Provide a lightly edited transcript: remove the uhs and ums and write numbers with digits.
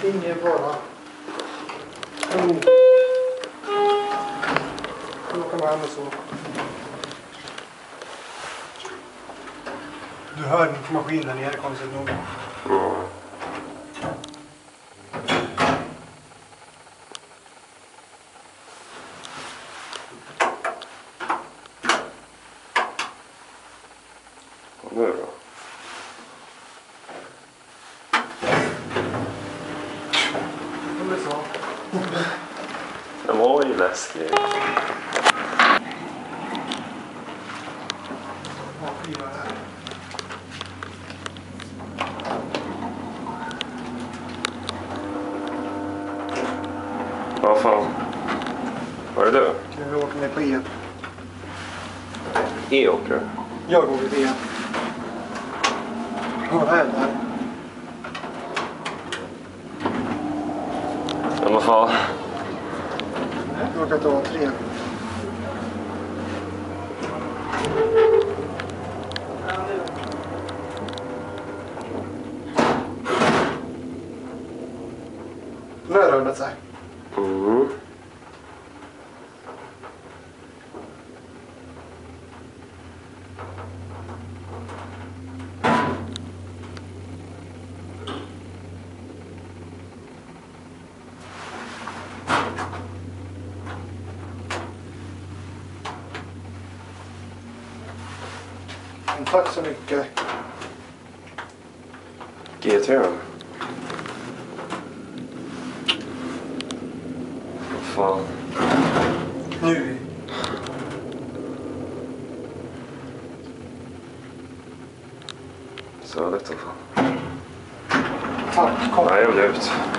Ingen fara. Då kan man hem så. Du hör en maskin där nere, konstigt nog. Och nu då? Det är så. Den var ju läskig. Vad fan? Var är du? Kan vi åka ner på E? Åker du? Jag går vid E. Vad är det här? Ja, vad fan? Jag åker till A3. Nu har det rullat sig. Mm. Tack så mycket. GT. Vad fan? Nu. Så lätt vad fan. Tack, kom. Nej, jag blev ut.